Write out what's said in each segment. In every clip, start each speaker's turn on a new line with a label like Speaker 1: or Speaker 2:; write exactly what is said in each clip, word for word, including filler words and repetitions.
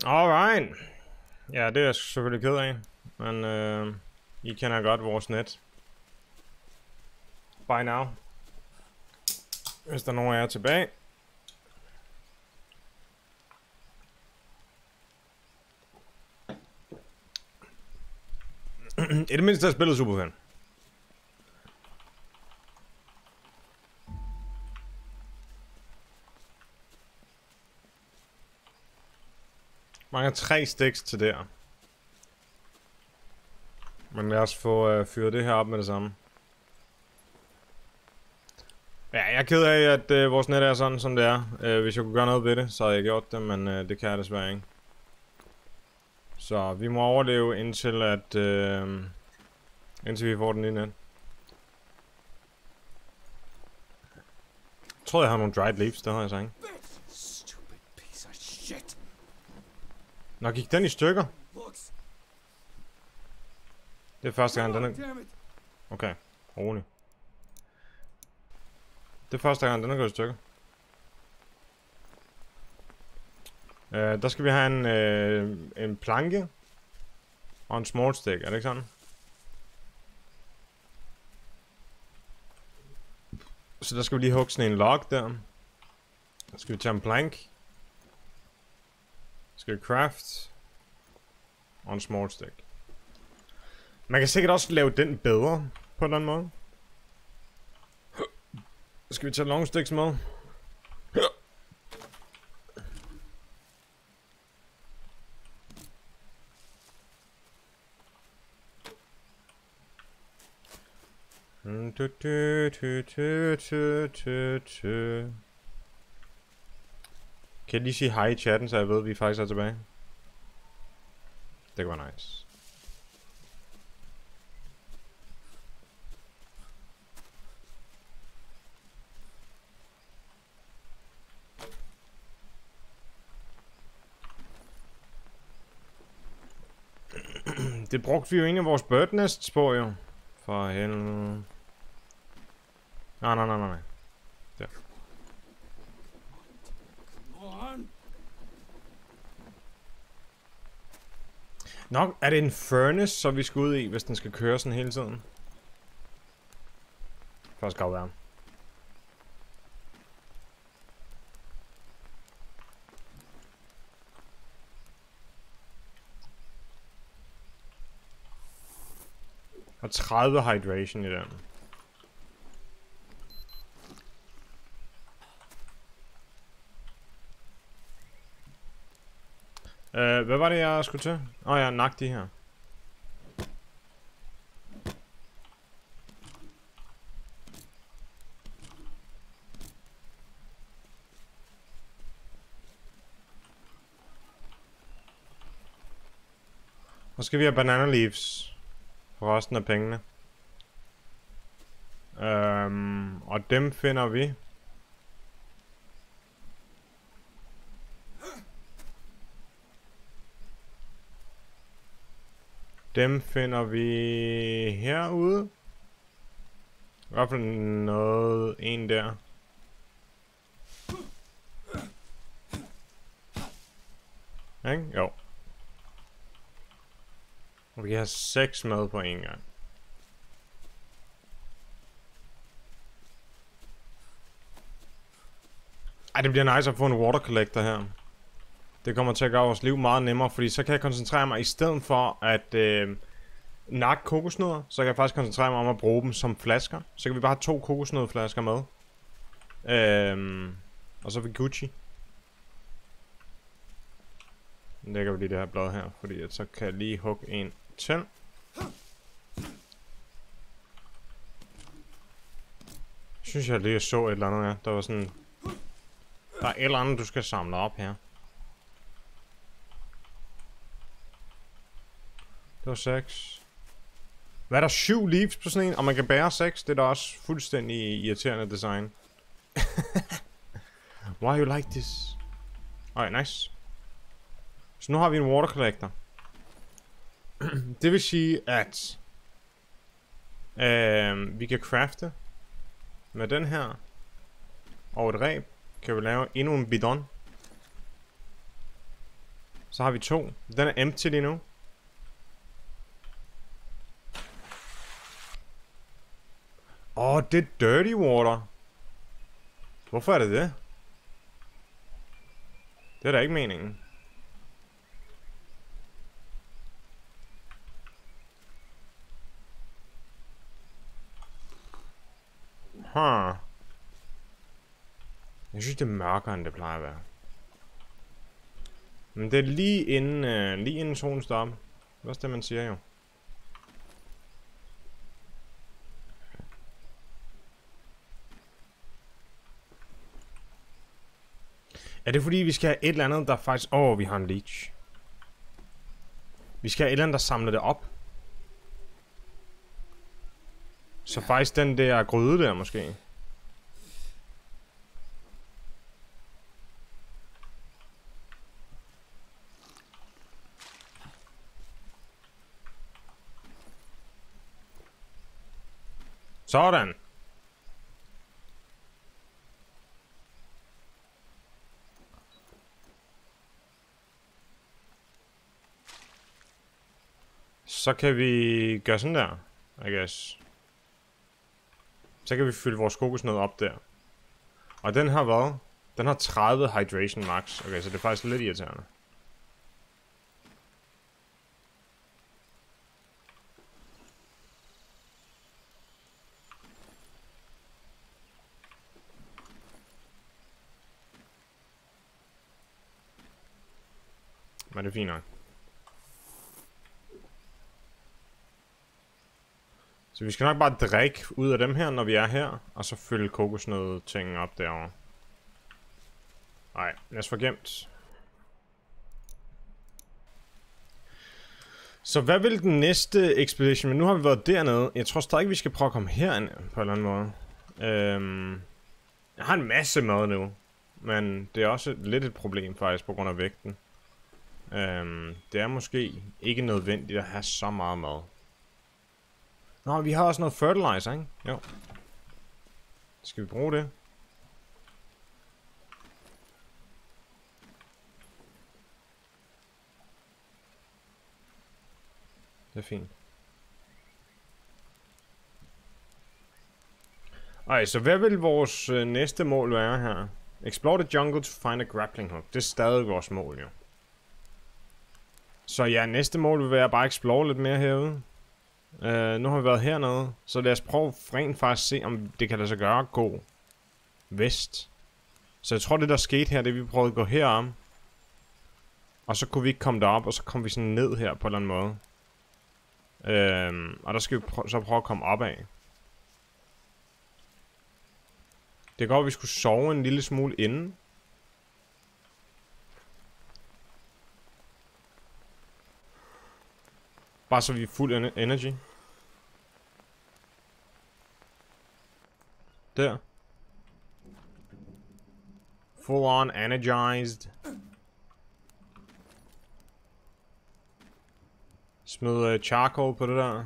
Speaker 1: Alright. Ja, det er jeg selvfølgelig ked af. Men øh, I kender godt vores net. By now. Hvis der er nogen af jer tilbage. I det mindste har jeg spillet Superfan. Mangler tre sticks til der. Men lad os få øh, fyret det her op med det samme. Ja, jeg er ked af, at øh, vores net er sådan, som det er. Øh, hvis jeg kunne gøre noget ved det, så havde jeg gjort det, men øh, det kan jeg desværre ikke. Så vi må overleve indtil at... Øh, indtil vi får den ind. Jeg tror, jeg har nogle dried leaves, det har jeg så ikke. Nå, gik den i stykker? Det er første gang, den er... Okay, rolig. Det er første gang, den er gået i stykker. Uh, der skal vi have en, uh, en planke og en small stick, er det ikke sådan? Så der skal vi lige hugge sådan en log der. Så skal vi tage en plank. Så skal vi craft. Og en small stick. Man kan sikkert også lave den bedre på en eller anden måde. Så skal vi tage long sticks med. Kan jeg lige sige hej i chatten, så jeg ved, at vi faktisk er tilbage? Det var nice. Det brugte vi jo en af vores bird nests på, jo. For helvede. Nej, nej, nej, nej. Der. Nok er det en furnace, så vi skal ud i, hvis den skal køre sådan hele tiden. Først skal det være. Og tredive hydration i den. Uh, hvad var det, jeg skulle til? Åh oh, ja, nak de her. Og skal vi have banana leaves for resten af pengene. Um, og dem finder vi. Dem finder vi herude. I hvert fald noget, en der. Ikke? Jo. Og vi kan have seks med på en gang. Ej, det bliver nice at få en water collector her. Det kommer til at gøre vores liv meget nemmere, fordi så kan jeg koncentrere mig, i stedet for at øh, nakke kokosnødder, så kan jeg faktisk koncentrere mig om at bruge dem som flasker. Så kan vi bare have to kokosnødflasker med. Øhm, og så er vi Gucci. Nu lægger vi lige det her blad her, fordi at så kan jeg lige hugge en til. Synes jeg lige, jeg så et eller andet her. Der var sådan... Der er et eller andet, du skal samle op her. Det var seks. Hvad er der? Syv leaves på sådan en? Og man kan bære seks? Det er da også fuldstændig irriterende design. Why you like this? Alright, nice. Så nu har vi en water collector. Det vil sige, at øh, vi kan crafte med den her og et reb. Kan vi lave endnu en bidon. Så har vi to. Den er empty lige nu. Åh, oh, det er dirty water. Hvorfor er det det? Det er da ikke meningen. Huh. Jeg synes, det er mørkere, end det plejer at være. Men det er lige inden, øh, lige inden solen står op. Det er også det, man siger jo. Er det fordi, vi skal have et eller andet, der faktisk... Åh, oh, vi har en leech. Vi skal have et eller andet, der samler det op. Så faktisk den der gryde der, måske. Sådan. Så kan vi gøre sådan der, I guess. Så kan vi fylde vores kokosnød op der. Og den har hvad? Den har tredive hydration max. Okay, så det er faktisk lidt irriterende. Men det er fint nok. Så vi skal nok bare drikke ud af dem her, når vi er her, og så fylde kokosnød ting op derovre. Nej, lad os få gemt. Så hvad vil den næste expedition? Men nu har vi været dernede. Jeg tror stadig, vi skal prøve at komme herind på en eller anden måde. Øhm, jeg har en masse mad nu, men det er også lidt et problem faktisk på grund af vægten. Øhm, det er måske ikke nødvendigt at have så meget mad. Nå, vi har også noget fertilizer, ikke? Jo. Skal vi bruge det? Det er fint. Ej, så hvad vil vores øh, næste mål være her? Explore the jungle to find a grappling hook. Det er stadig vores mål, jo. Så ja, næste mål vil være bare at explore lidt mere herude. Uh, nu har vi været hernede, så lad os prøve rent faktisk se, om det kan lade sig gøre at gå vest. Så jeg tror, det der skete her, det vi prøvede at gå herom. Og så kunne vi ikke komme derop, og så kom vi sådan ned her på en eller anden måde. Uh, og der skal vi prø så prøve at komme opad. Det går, at vi skulle sove en lille smule inden. Bare så vi er fuld en energy. Der. Full on energized. Smid uh, charcoal på det der.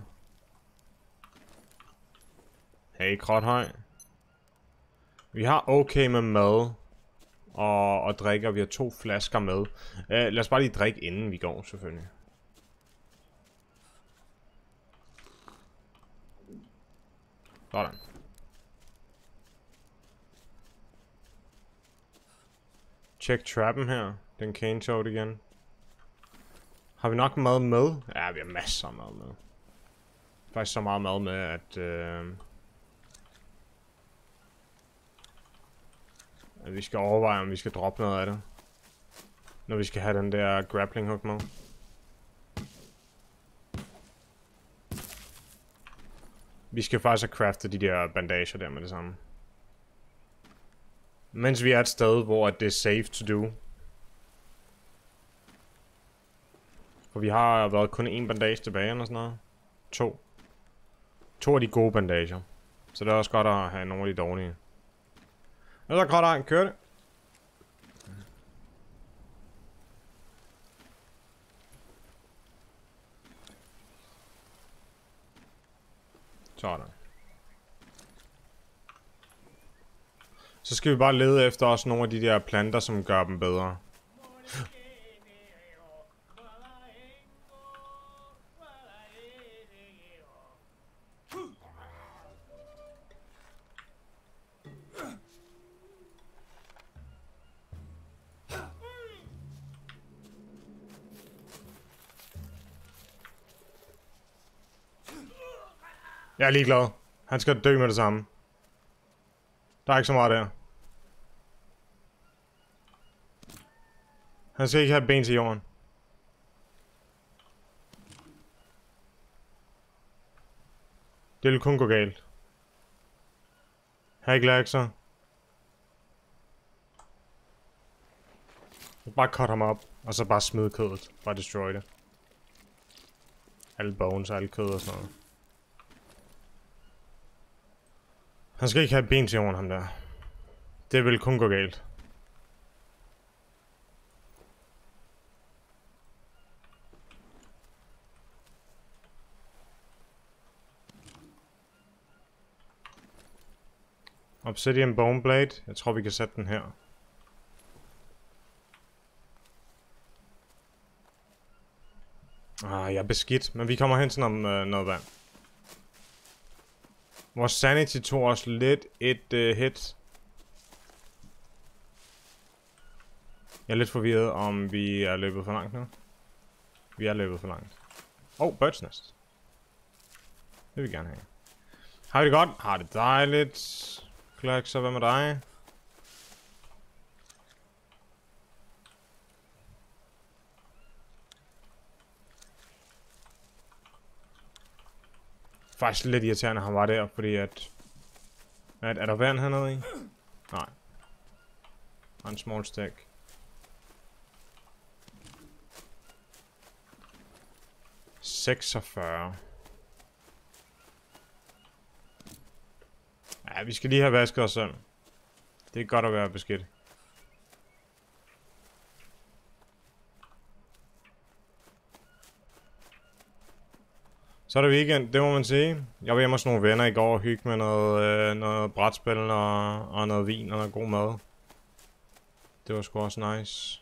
Speaker 1: Hey, Krothøj. Vi har okay med mad og, og drikke, og vi har to flasker med. Uh, lad os bare lige drikke, inden vi går, selvfølgelig. Sådan. Check trappen her. Den cane toad igen. Har vi nok mad med? Ja, vi har masser af mad med. Faktisk så meget mad med, at... Øh, at vi skal overveje, om vi skal droppe noget af det. Når vi skal have den der grappling hook med. Vi skal faktisk have craftet de der bandager der med det samme. Mens vi er et sted, hvor det er safe to do. For vi har været kun én bandage tilbage eller sådan noget. To. To af de gode bandager. Så det er også godt at have nogle af de dårlige. Og så er godt, kør det. Sådan. Så skal vi bare lede efter også nogle af de der planter, som gør dem bedre. Jeg er ligeglad. Han skal dø med det samme. Der er ikke så meget der. Han skal ikke have ben til jorden. Det vil kun gå galt. Har ikke lagt sig. Bare cut ham op, og så bare smide kødet. Bare destroy det. Alle bones, alle kød og sådan noget. Han skal ikke have ben til jorden, ham der. Det vil kun gå galt. Obsidian Bone Blade. Jeg tror, vi kan sætte den her. Ah, jeg er beskidt, men vi kommer hen til om øh, noget vand. Vores sanity tog også lidt et øh, hit. Jeg er lidt forvirret, om vi er løbet for langt nu. Vi er løbet for langt. Åh, oh, Bird's Nest. Det vil vi gerne have. Har vi det godt? Har det dejligt. Clark, så hvad med dig? Faktisk lidt irriterende, at han var der, fordi at... at er der vand hernede i? Nej. Og en small stack. seksogfyrre. Ja, vi skal lige have vasket os selv. Det er godt at være beskidt. Så er det weekend, det må man sige. Jeg var hjemme hos nogle venner i går og hygge med noget, øh, noget brætspil og, og noget vin og noget god mad. Det var sgu også nice.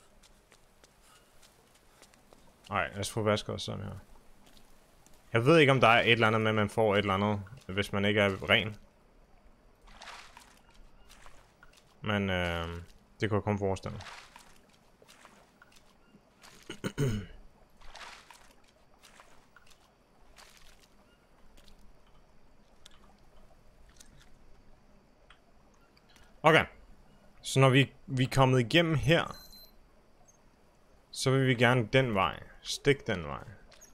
Speaker 1: Ej, lad os få vasket os sådan her. Jeg ved ikke, om der er et eller andet med, at man får et eller andet, hvis man ikke er ren. Men øh, det kunne jeg komme forestille. Okay. Så når vi, vi er kommet igennem her, så vil vi gerne den vej. Stik den vej.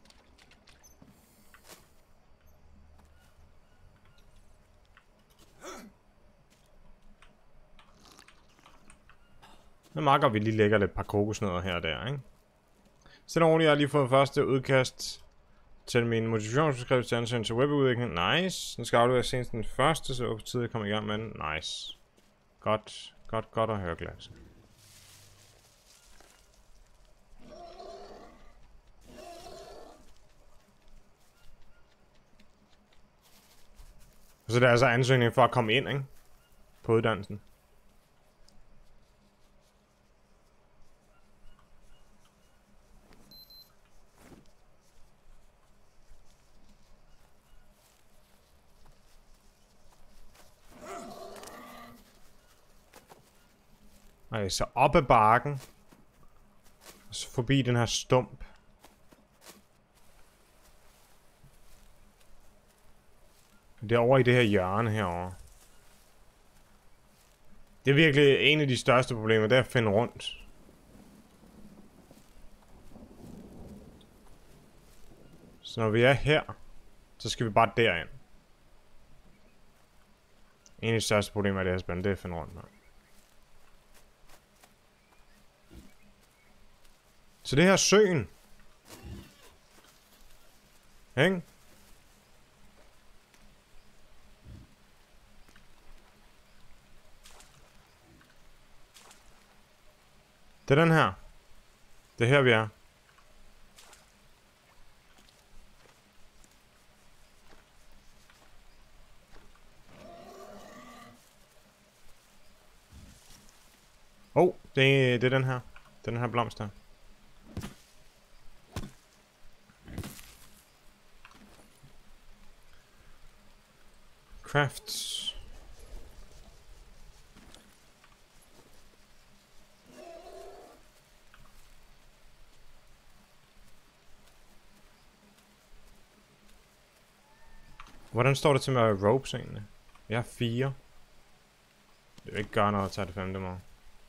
Speaker 1: Nu marker vi lige lægger lidt par kokosnødder her og der, ikke? Så roligt, jeg har lige fået første udkast til min motivationsbeskrivelse til ansøgning til webudvikling. Nice. Nu skal aflevere senest den første, så på tide at komme i gang med den. Nice. Godt, godt, godt at høre, Glasse. Så det er altså ansøgning for at komme ind, ikke? På uddannelsen. Okay, så op ad bakken. Og så forbi den her stump. Det er over i det her hjørne herovre. Det er virkelig en af de største problemer, det er at finde rundt. Så når vi er her, så skal vi bare derind. En af de største problemer i det her spil, det er at finde rundt med. Så det her er søen. Ikke? Det er den her. Det er her, vi er. Oh, det, det er den her. Den her blomst her. Crafts. Hvordan står det til med ropes egentlig? Jeg har fire. Det vil ikke gøre noget at tage det femte med.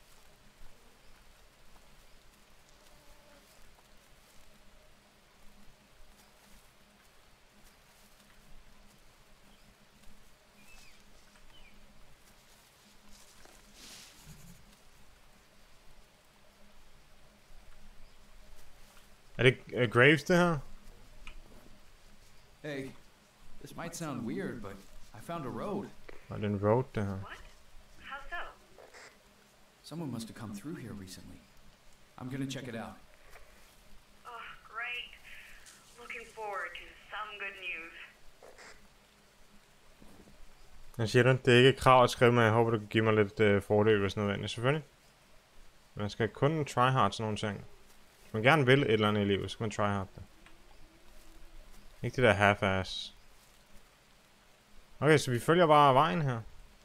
Speaker 1: Er det uh, Graves det her?
Speaker 2: Hey, this might sound weird, but I found a road.
Speaker 1: Er det en road det her?
Speaker 3: What? How so?
Speaker 2: Someone must have come through here recently. I'm gonna check it out.
Speaker 3: Oh, great. Looking forward to some good news.
Speaker 1: Jeg siger det, det er ikke et krav at skrive, men jeg håber, du kan give mig lidt uh, fordel, hvis nødvendigt, selvfølgelig. Man skal kun tryhard sådan nogle ting. Hvis man gerne vil et eller andet i livet, så skal man tryhard det. Ikke det der half-ass. Okay, så vi følger bare vejen her.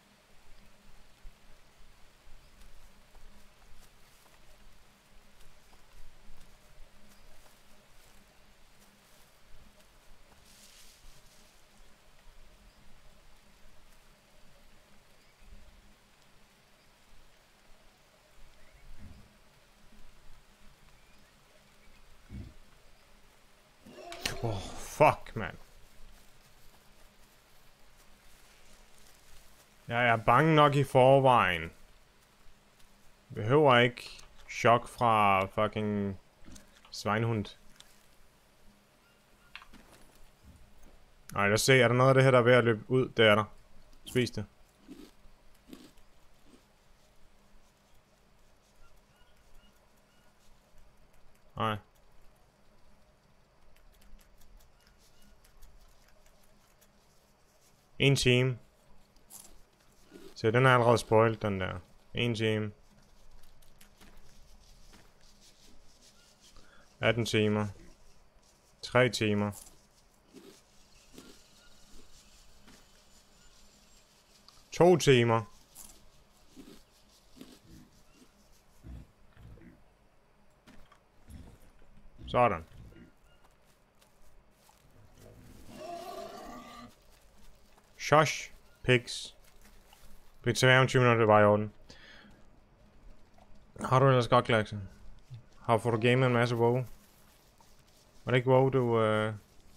Speaker 1: Oh, fuck, man. Jeg er bange nok i forvejen. Behøver ikke chok fra fucking svinehund. Ej, lad os se. Er der noget af det her, der er ved at løbe ud? Det er der. Spis det. Nej. En time. Så den er allerede spoilt, den der. En time. atten timer. tre timer. to timer. Sådan. Shush, pigs. Bliv til femogtyve minutter, det var i orden. Har du ellers godt, Glaxen? Har fået du gamet en masse WoW? Var det ikke WoW, du... Øh...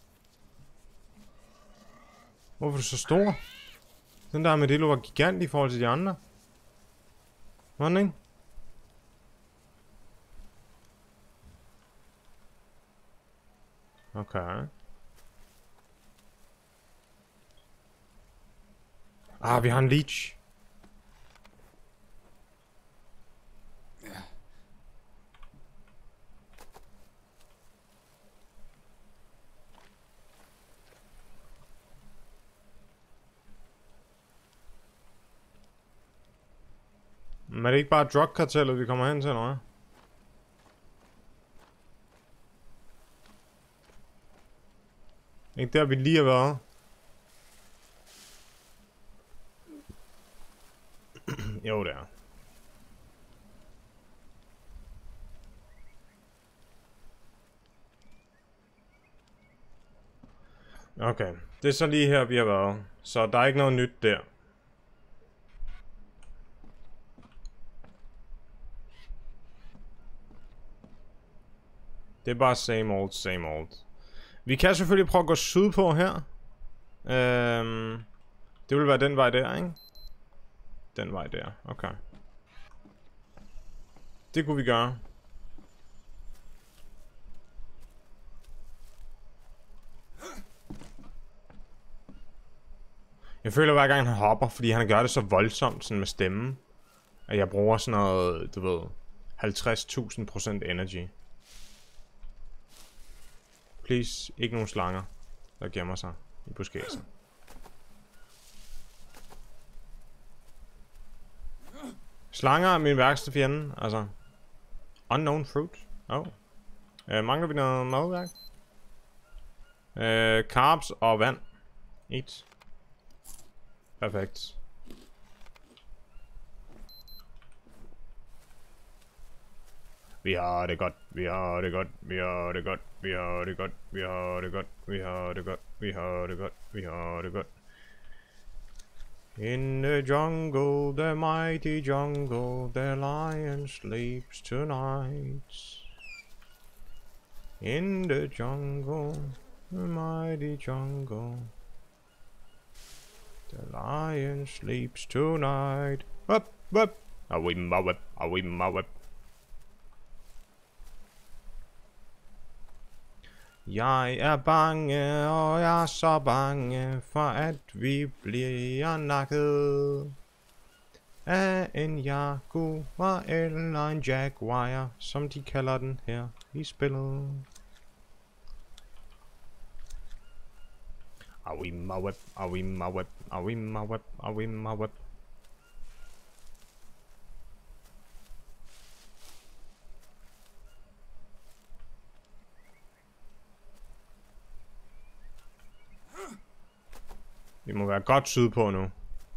Speaker 1: Hvorfor er du så stor? Den der Armadillo var gigant i forhold til de andre. Var den ikke? Okay. Ah, vi har en leech. Men er det ikke bare drugkartellet, vi kommer hen til, eller hvad? Ikke der, vi lige har været. Jo, det er. Okay, det er så lige her, vi har været. Så der er ikke noget nyt der. Det er bare same old, same old. Vi kan selvfølgelig prøve at gå sydpå her. Øhm, det vil være den vej der, ikke? Den vej der, okay. Det kunne vi gøre. Jeg føler hver gang han hopper, fordi han gør det så voldsomt sådan med stemmen, at jeg bruger sådan noget, du ved, halvtreds tusind procent energy. Please, ikke nogen slanger, der gemmer sig i buskadsen. Slanger er min værste fjende, altså. Unknown fruit. Oh. Uh, mangler vi noget madværk? Uh, carbs og vand. Eat. Perfekt. Vi har det godt, vi har det godt, vi har det godt, vi har det godt, vi har det godt, vi har det godt, vi har det godt, vi har det godt. In the jungle, the mighty jungle, the lion sleeps tonight. In the jungle, the mighty jungle, the lion sleeps tonight. Up, up. Are we my whip? Are we my whip? Jeg er bange, og jeg er så bange, for at vi bliver nakket af en jaguar eller en jaguar, som de kalder den her i spillet. Are we my whip? Are we my whip? Are we my whip? Are we my whip? Vi må være godt sydpå nu.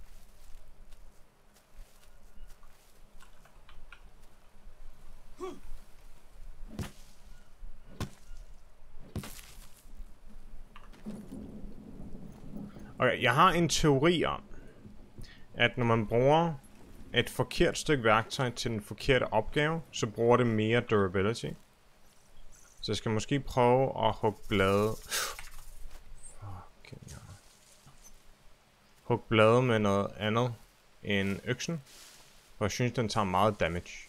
Speaker 1: Okay, jeg har en teori om, at når man bruger et forkert stykke værktøj til den forkerte opgave, så bruger det mere durability. Så jeg skal måske prøve at hugge blade. Fucking hell. Hugge blade med noget andet end øksen. For jeg synes, den tager meget damage.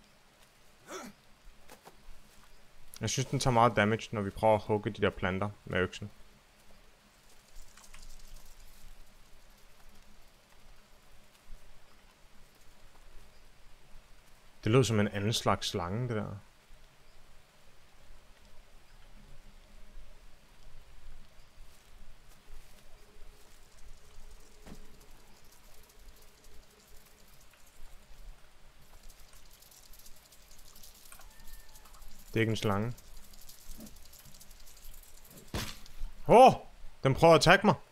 Speaker 1: Jeg synes, den tager meget damage, når vi prøver at hugge de der planter med øksen. Det lød som en anden slags slange, det der. Det er ikke en slange. Åh! Oh, den prøver at attack mig.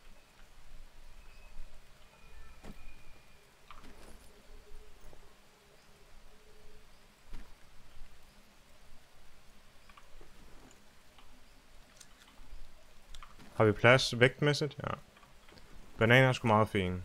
Speaker 1: Har vi plads vægtmæssigt? Ja. Bananer er sgu meget fine.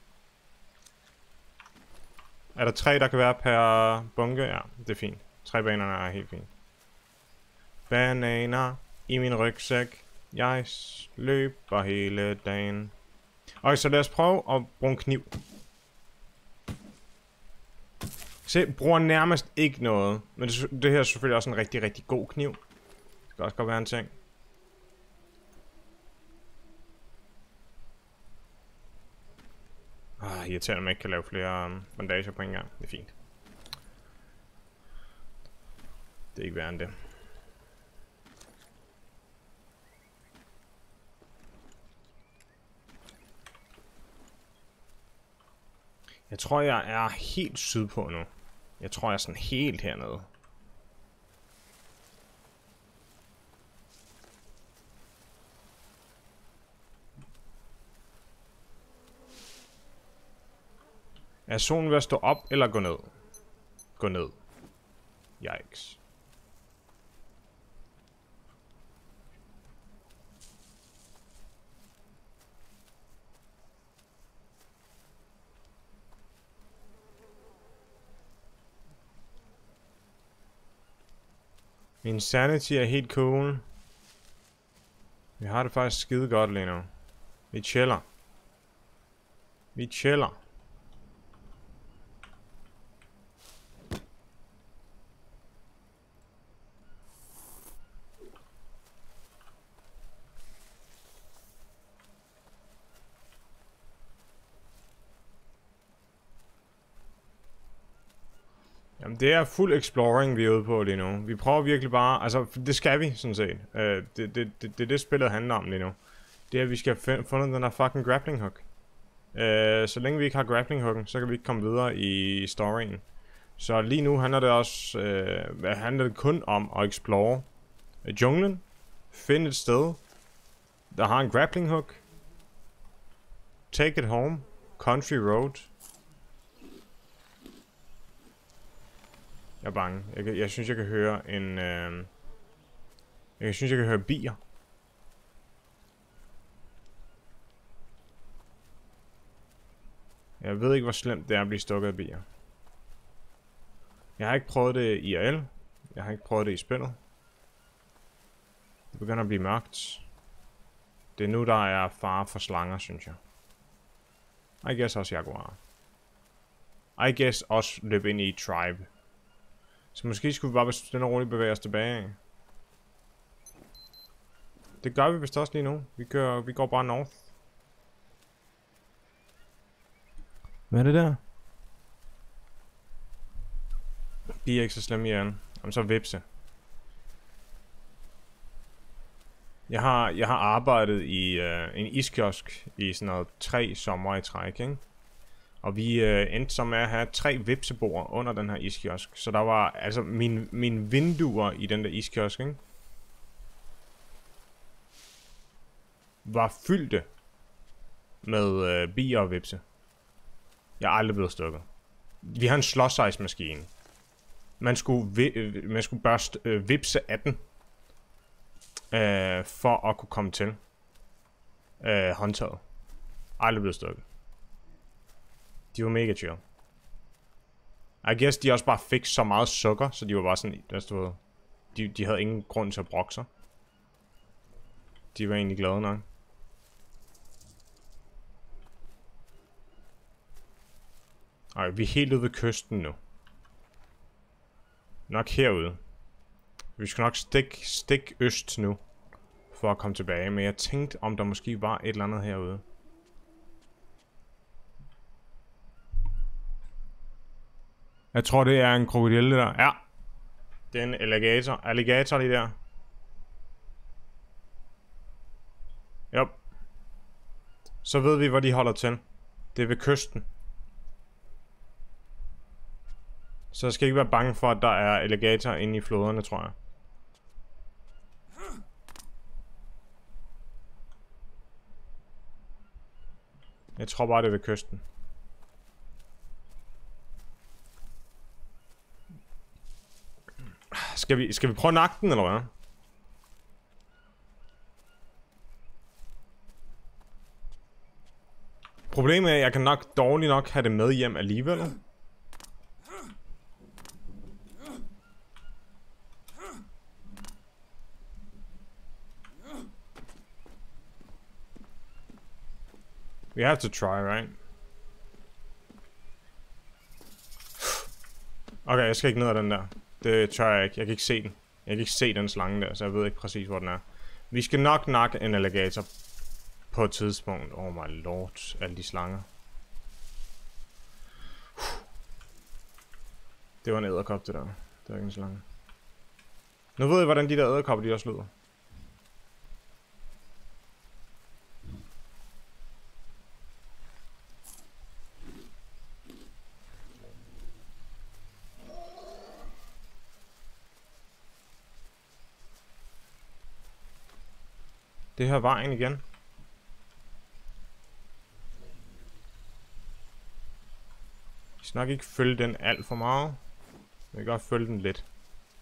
Speaker 1: Er der tre, der kan være per bunke? Ja, det er fint. Tre bananer er helt fint. Bananer i min rygsæk. Jeg løber hele dagen. Okay, så lad os prøve at bruge en kniv. Se, bruger nærmest ikke noget. Men det, det her er selvfølgelig også en rigtig, rigtig god kniv. Det kan også godt være en ting. Ah, irriterende, at man ikke kan lave flere um, bandager på en gang. Det er fint. Det er ikke værre end det. Jeg tror, jeg er helt sydpå nu. Jeg tror, jeg er sådan helt hernede. Er solen ved at stå op eller gå ned? Gå ned. Yikes. Min sanity er helt cool. Vi har det faktisk skide godt lige nu. Vi chiller. Vi chiller. Jamen, det er fuld exploring, vi er ude på lige nu. Vi prøver virkelig bare... Altså, det skal vi, sådan set. Uh, det, det, det, det er det, spillet handler om lige nu. Det er, at vi skal have fundet den der fucking grappling hook. Uh, så længe vi ikke har grappling hooken, så kan vi ikke komme videre i storyen. Så lige nu handler det også... Uh, handler det kun om at explore junglen. Finde et sted, der har en grappling hook. Take it home. Country road. Jeg er bange. Jeg, kan, jeg synes, jeg kan høre en... Øh... Jeg synes, jeg kan høre bier. Jeg ved ikke, hvor slemt det er at blive stukket af bier. Jeg har ikke prøvet det i R L. Jeg har ikke prøvet det i spillet. Det begynder at blive mørkt. Det er nu, der er fare for slanger, synes jeg. I guess også jaguar. I guess også løb ind i tribe. Så måske skulle vi bare stille og roligt bevæge os tilbage. Det gør vi vist også lige nu. Vi, kører, vi går bare north. Hvad er det der? De er ikke så slemme, Jan. Jamen så vipse. Jeg har, jeg har arbejdet i øh, en iskiosk i sådan noget tre sommer i træk, ikke? Og vi øh, endte så med at have tre vipsebord under den her iskiosk. Så der var, altså, mine, mine vinduer i den der iskiosk, ikke? Var fyldte med øh, bier og vipse. Jeg er aldrig blevet stukket. Vi har en slåsejsmaskine. Man skulle, vi, man skulle børste øh, vipse af den. Øh, for at kunne komme til. Øh, håndtaget. Aldrig blevet stukket. De var mega chill. I guess de også bare fik så meget sukker, så de var bare sådan, der stod, de, de havde ingen grund til at brokke sig. De var egentlig glade nok. Ej, vi er helt ude ved kysten nu. Nok herude. Vi skal nok stikke stik øst nu. For at komme tilbage. Men jeg tænkte, om der måske var et eller andet herude. Jeg tror, det er en krokodille der. Ja. Det er en alligator. Alligator lige der. Jo. Så ved vi, hvor de holder til. Det er ved kysten. Så jeg skal ikke være bange for, at der er alligator inde i floderne, tror jeg. Jeg tror bare, det er ved kysten. Skal vi, skal vi prøve nakken, eller hvad? Problemet er, at jeg kan nok dårligt nok have det med hjem alligevel. We have to try, right? Okay, jeg skal ikke ned ad den der. Det tør jeg ikke. Jeg kan ikke se den. Jeg kan ikke se den slange der, så jeg ved ikke præcis, hvor den er. Vi skal nok nakke en alligator på et tidspunkt. Oh my lord, alle de slanger. Det var en edderkop, det der. Det var ikke en slange. Nu ved jeg, hvordan de der edderkopper, de også lyder. Det her vejen igen. Vi skal nok ikke følge den alt for meget. Vi kan godt følge den lidt.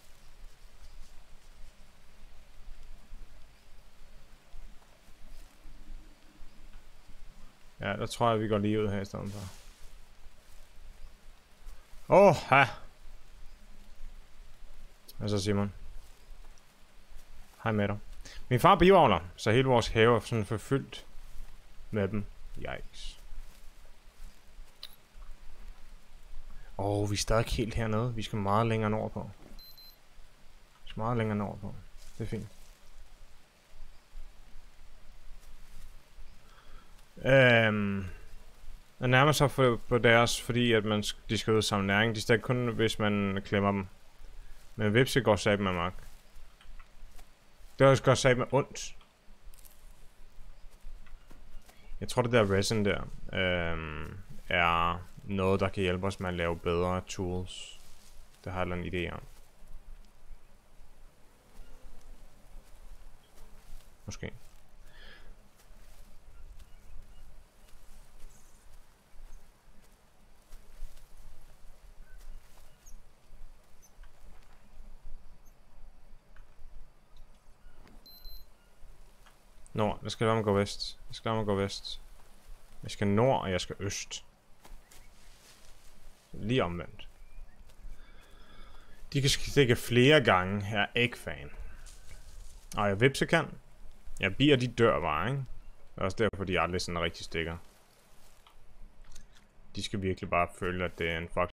Speaker 1: Ja, der tror jeg, vi går lige ud her i stedet for. Åh, oh, ha! Hvad så, Simon? Hej med dig. Min far er bioavler, så hele vores have er sådan forfyldt med dem. Yikes. Åh, oh, vi er stadig helt hernede. Vi skal meget længere nordpå. Vi skal meget længere nordpå. Det er fint. Øhm, jeg nærmer sig for, på deres, fordi at man, de skal ud og samle næring. De stikker kun, hvis man klemmer dem. Men vipse går sat med mark. Det er også godt sagt med ondt. Jeg tror, det der resin der øhm, er noget, der kan hjælpe os med at lave bedre tools. Det har jeg en idé om. Måske. Nord. Jeg skal lade mig gå vest. Jeg skal lade mig gå vest. Jeg skal nord, og jeg skal øst. Lige omvendt. De kan stikke flere gange. Jeg er ikke fan. Og jeg vipse kan. Jeg bier, de dør bare, ikke? Det er også derfor, de aldrig sådan rigtig stikker. De skal virkelig bare føle, at det er en fuck